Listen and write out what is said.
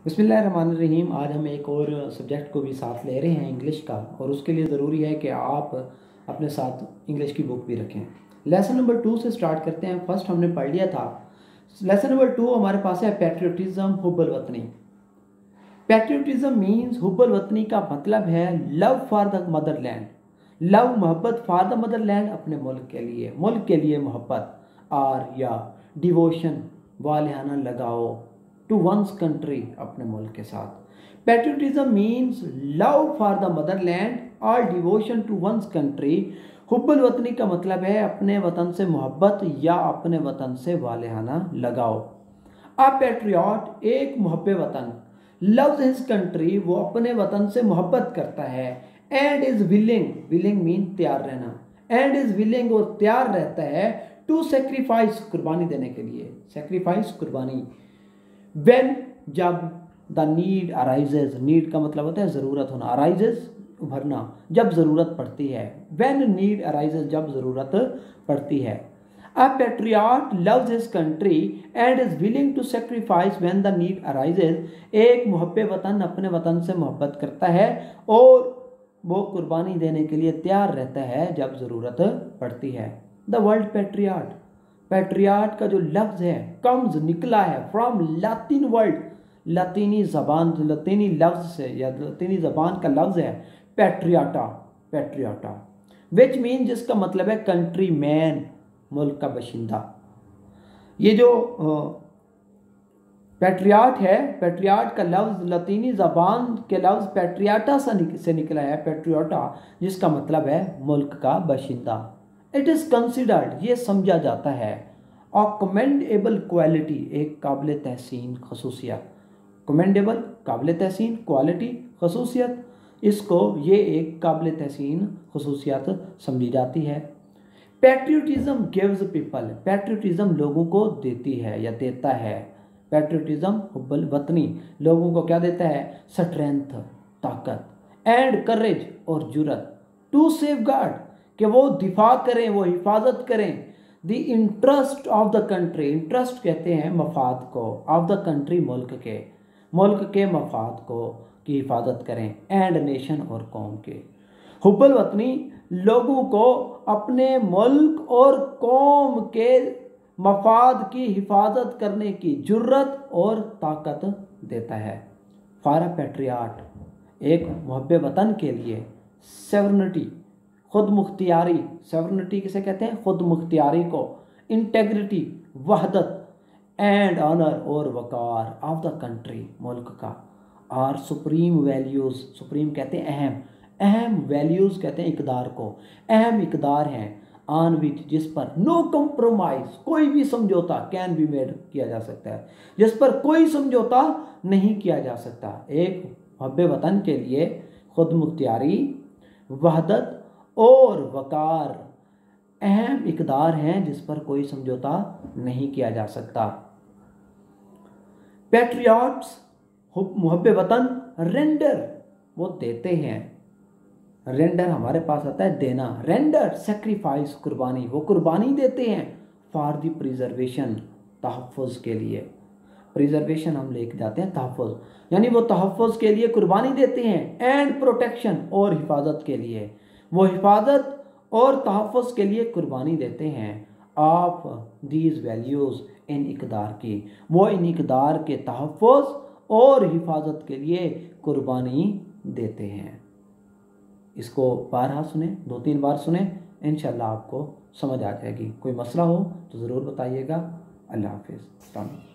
बिस्मिल्लाहिर्रहमानिर्रहीम। आज हम एक और सब्जेक्ट को भी साथ ले रहे हैं, इंग्लिश का, और उसके लिए ज़रूरी है कि आप अपने साथ इंग्लिश की बुक भी रखें। लेसन नंबर 2 से स्टार्ट करते हैं। फर्स्ट हमने पढ़ लिया था। लेसन नंबर 2 हमारे पास है पैट्रियोटिज्म, हुब्बुल वतनी। पैट्रियोटिज्म मीन्स हुब्बुल वतनी का मतलब है love for the motherland, love मोहब्बत फॉर द मदरलैंड, अपने मुल्क के लिए मोहब्बत, और या डिवोशन वालिहाना लगाओ टू वंस कंट्री, अपने मुल्क के साथ। Patriotism means love for the motherland और डिवोशन टू वंस कंट्री। हुब्बुल वतनी का मतलब है अपने वतन से मोहब्बत या अपने वतन से वालिहाना लगाओ। अ पैट्रियट एक मुहब्बे वतन, लव्स हिज कंट्री वो अपने वतन से मोहब्बत करता है, and is willing, willing mean तैयार रहना, एंड इज विलिंग और तैयार रहता है, टू सेक्रीफाइस कुर्बानी देने के लिए, सेक्रीफाइस कुर्बानी, व्हेन जब, द नीड अराइजेज, नीड का मतलब होता है ज़रूरत होना, अराइजेज उभरना, जब ज़रूरत पड़ती है, व्हेन नीड अराइजेज जब ज़रूरत पड़ती है। A patriot loves his country and is willing to sacrifice when the need arises. एक मुहब्बे वतन अपने वतन से मोहब्बत करता है और वो कुर्बानी देने के लिए तैयार रहता है जब ज़रूरत पड़ती है। द वर्ल्ड पैट्रियट, पैट्रियट का जो लफ्ज़ है कम्स निकला है फ्रॉम लातिन वर्ल्ड, लातीनी ज़बान, लातीनी लफ्ज़ से या लातीनी ज़बान का लफ्ज़ है पैट्रियाटा, पैट्रियाटा, विच मीन जिसका मतलब है कंट्री मैन, मुल्क का बशिंदा। ये जो पैट्रियाट है, पैट्रियाट का लफ्ज़ लतीनी ज़बान के लफ्ज़ पैट्रियाटा से निकला है, पैट्रियाटा, जिसका मतलब है मुल्क का बशिंदा। इट इज़ कंसिडर्ड ये समझा जाता है, और कमेंडेबल क्वालिटी एक काबिल तहसीन खसूसियत, कमेंडेबल काबिल तहसीन, क्वालिटी खसूसियत, इसको ये एक काबिल तहसीन खसूसियत समझी जाती है। पैट्रियोटिज्म गिव्स पीपल, पैट्रियोटिज्म लोगों को देती है या देता है, पैट्रियोटिज्म हुब्बुल वतनी लोगों को क्या देता है, स्ट्रेंथ ताकत, एंड करेज और जुरत, टू सेफगार्ड कि वो दिफा करें, वो हिफाजत करें, the interest of the country, interest कहते हैं मफाद को, ऑफ द कंट्री मुल्क के मफाद को की हिफाजत करें, एंड नेशन और कौम के। हुब्बुल वतनी लोगों को अपने मुल्क और कौम के मफाद की हिफाजत करने की जुर्रत और ताकत देता है। फॉर अ पैट्रियट एक मुहब्बे वतन के लिए, सेवरनिटी खुद मुख्तियारी, सेवरनिटी किसे कहते हैं, खुद मुख्तियारी को, इंटेग्रिटी वहदत, एंड ऑनर और वकार ऑफ द कंट्री मुल्क का, और सुप्रीम वैल्यूज़, सुप्रीम कहते हैं अहम, अहम वैल्यूज़ कहते हैं इकदार को, अहम इकदार हैं, ऑन विच जिस पर नो कंप्रोमाइज़ कोई भी समझौता कैन बी मेड किया जा सकता है, जिस पर कोई समझौता नहीं किया जा सकता। एक मुहब्बे वतन के लिए खुद मुख्तियारी, वहदत और वकार अहम इकदार हैं जिस पर कोई समझौता नहीं किया जा सकता। पैट्रियट्स मुहब्बे वतन रेंडर वो देते हैं, रेंडर हमारे पास आता है देना, रेंडर सेक्रीफाइस कुर्बानी वो कुर्बानी देते हैं, फॉर द प्रिजर्वेशन तहफ़्फ़ुज़ के लिए, प्रिजर्वेशन हम लेके जाते हैं तहफ़्फ़ुज़, यानी वो तहफ़्फ़ुज़ के लिए कुर्बानी देते हैं, एंड प्रोटेक्शन और हिफाजत के लिए, वो हिफाजत और तहफ़्फ़ुज़ के लिए कुर्बानी देते हैं, ऑफ दीज वैल्यूज़ इन इकदार की, वो इन इकदार के तहफ़्फ़ुज़ और हिफाजत के लिए कुर्बानी देते हैं। इसको बारहा सुने, 2-3 बार सुने, इंशाल्लाह आपको समझ आ जाएगी। कोई मसला हो तो ज़रूर बताइएगा। अल्लाह हाफ़िज़।